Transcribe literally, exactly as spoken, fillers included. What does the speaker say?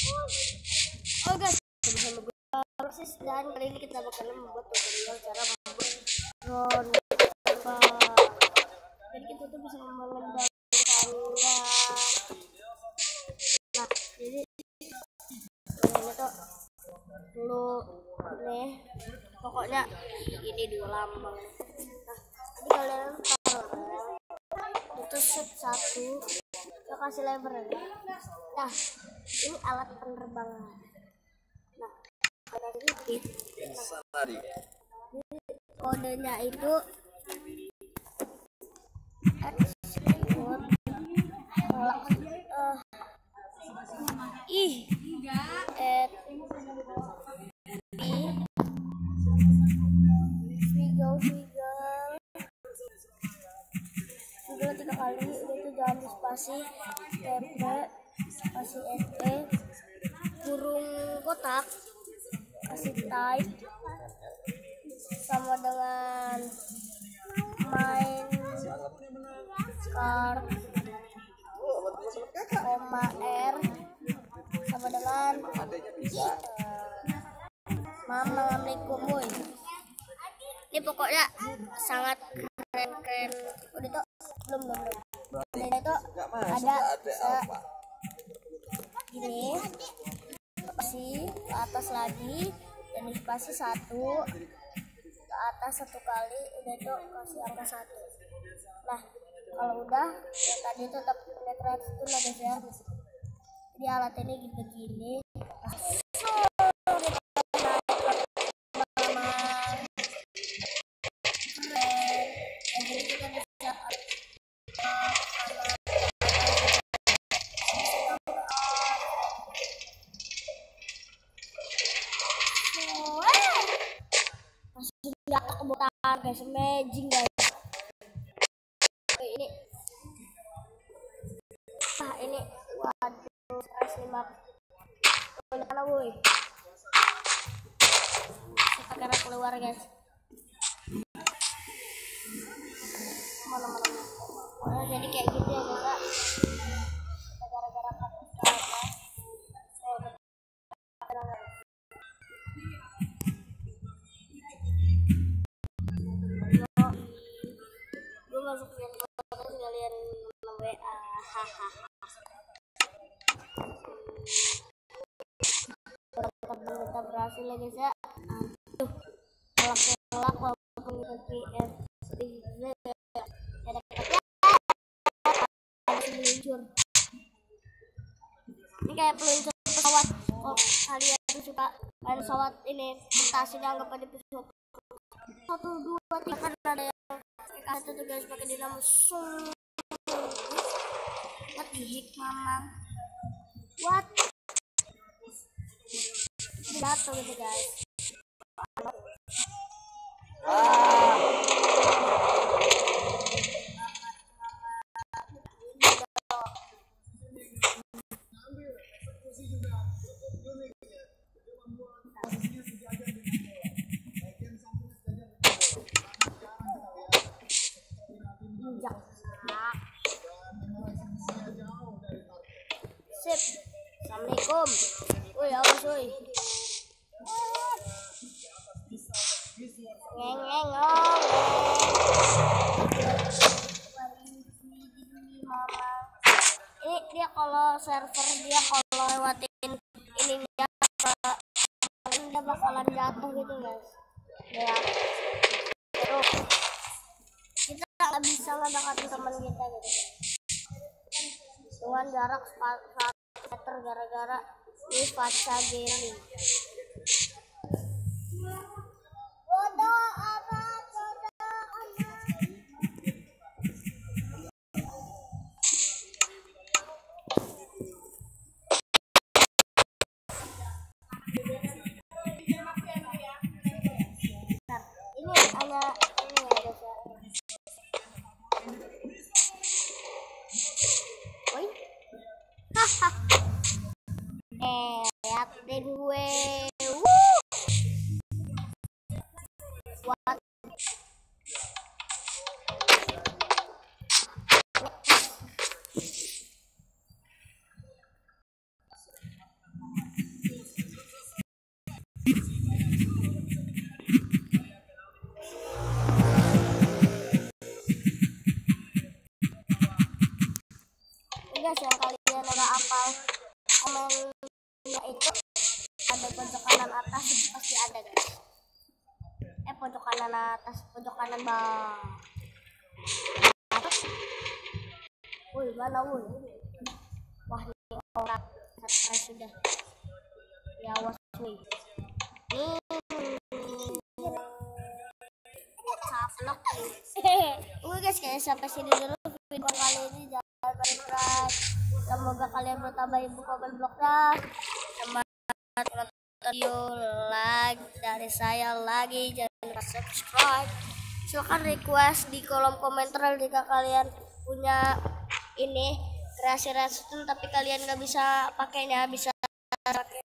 Oh guys, bersama gue Alexis, dan kali ini kita bakal membuat tutorial cara membuat drone. Jadi kita tuh bisa mengendalikannya. Nah, jadi ini tuh dulu nih, pokoknya ini dua lambang. Nah, jadi kalian taruh itu shoot satu, kita kasih lever. Nah, ini alat penerbangan. Nah, ada sedikit. Nah, kodenya itu export uh, ih at Figgle Figgle Figgle tiga kali, udah itu jangan di spasi, tp kasih se kurung kotak, kasih type sama dengan main card koma r sama dengan uh, mama assalamualaikum boy. Ini pokoknya sangat keren-keren. Udah tuh belum belum belum. Udah itu ada uh, gini spasi ke atas lagi dan spasi satu ke atas satu kali, udah itu kasih angka satu. Nah, kalau udah yang tadi itu tetap netral itu lah guys ya. Jadi alat ini begini. Masih jatuh ke bawah guys, amazing guys. Ini ah ini waduh seratus lima puluh mana woi, kita kira keluar guys. Mana mana oh, jadi kayak gitu ya guys. Kita gara-gara pakai apa gue masuk yang terus kalian W A hahaha. Kita berhasil ya guys ya. Tuh kelak-kelak walaupun kita P F tiga ada peluncur. Ini kayak peluncur pesawat. Oh, kalian suka main pesawat ini mutasi dianggap ada pesawat satu dua tiga kan ada yang satu tuh guys pakai dinamo. What the heck mama, what jatuh gitu guys. Sip. Assalamualaikum. Woi, awas woi. Ngeng ngeng ngong. Ini dia kalau server dia kalau lewatin ini dia dia bakalan jatuh gitu guys. Ya. Terus kita nggak bisa ngedekatin teman kita gitu dengan jarak satu meter gara-gara ini Faca Gaming. Bodoh apa bodoh nah, ini hanya ini ya guys ya. Woi, haha, eh, liatin gue, wuh, what, komennya itu ada pojok kanan atas itu pasti ada guys. Eh pojok kanan atas, pojok kanan bawah. Woi mana woi? Wah ini orang stres sudah. Ya awas woi. Hmm. Vlog Oke guys, kayak sampai sini dulu video kali ini. Jangan lupa subscribe. Semoga kalian bertambah ilmu komen blognya. Semangat nonton video like dari saya lagi. Jangan lupa subscribe. Silahkan request di kolom komentar jika kalian punya ini kreasi redstone tapi kalian nggak bisa pakainya, bisa pakai